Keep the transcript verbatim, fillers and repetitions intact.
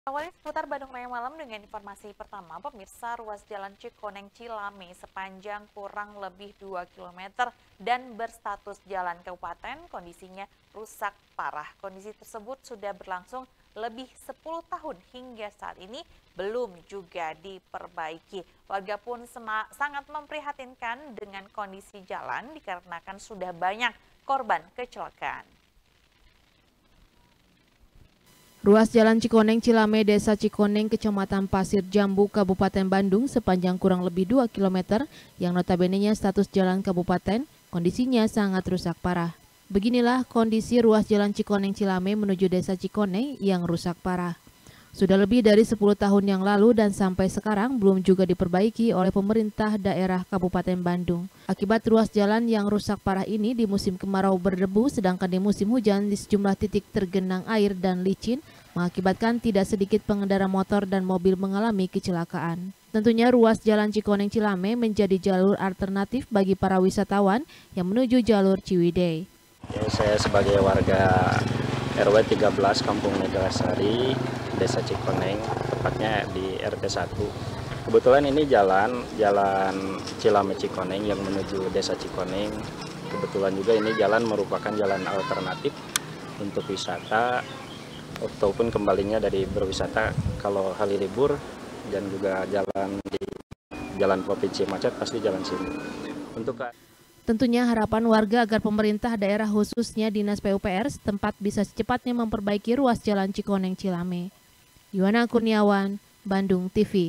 Awalnya seputar Bandung Raya Malam dengan informasi pertama, pemirsa ruas jalan Cikoneng Cilame sepanjang kurang lebih dua kilometer dan berstatus jalan kabupaten kondisinya rusak parah. Kondisi tersebut sudah berlangsung lebih sepuluh tahun hingga saat ini belum juga diperbaiki. Warga pun sangat memprihatinkan dengan kondisi jalan dikarenakan sudah banyak korban kecelakaan. Ruas Jalan Cikoneng Cilame, Desa Cikoneng, Kecamatan Pasir Jambu, Kabupaten Bandung sepanjang kurang lebih dua kilometer yang notabene-nya status jalan kabupaten, kondisinya sangat rusak parah. Beginilah kondisi ruas Jalan Cikoneng Cilame menuju Desa Cikoneng yang rusak parah. Sudah lebih dari sepuluh tahun yang lalu dan sampai sekarang belum juga diperbaiki oleh pemerintah daerah Kabupaten Bandung. Akibat ruas jalan yang rusak parah ini di musim kemarau berdebu, sedangkan di musim hujan di sejumlah titik tergenang air dan licin, mengakibatkan tidak sedikit pengendara motor dan mobil mengalami kecelakaan. Tentunya ruas Jalan Cikoneng Cilame menjadi jalur alternatif bagi para wisatawan yang menuju jalur Ciwidey. Ya, saya sebagai warga R W tiga belas Kampung Neglasari, Desa Cikoneng, tepatnya di R T satu. Kebetulan ini jalan jalan Cilame Cikoneng yang menuju Desa Cikoneng. Kebetulan juga ini jalan merupakan jalan alternatif untuk wisata ataupun kembalinya dari berwisata kalau hari libur, dan juga jalan di jalan provinsi macet pasti jalan sini. Untuk Tentunya harapan warga agar pemerintah daerah khususnya Dinas P U P R setempat bisa secepatnya memperbaiki ruas Jalan Cikoneng Cilame. Yuwana Kurniawan, Bandung T V.